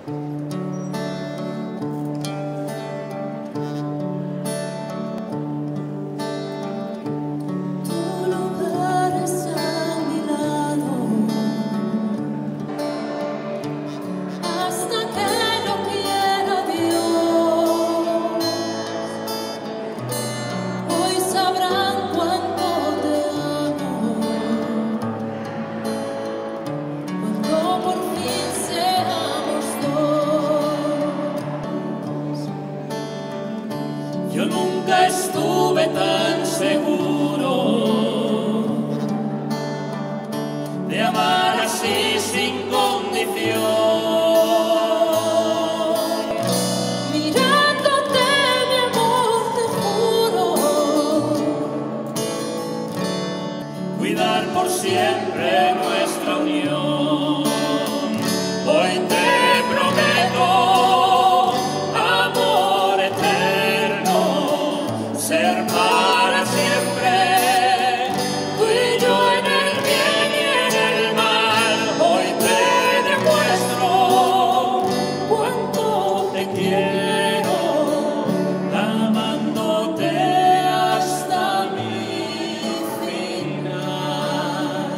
Yo nunca estuve tan seguro de amar así sin condición. Mirándote, mi amor, te juro Cuidar por siempre nuestra unión. Hoy te prometo amor eterno, ser para siempre, tú y yo en el bien y en el mal. Hoy te demuestro cuánto te quiero, amándote hasta mi final.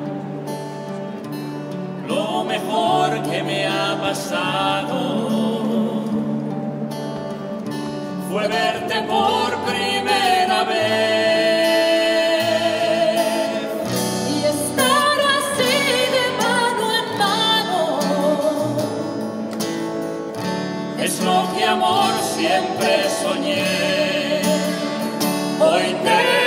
Lo mejor que me ha pasado fue verte por primera vez y estar así de mano en mano. es lo que amor siempre soñé. Hoy te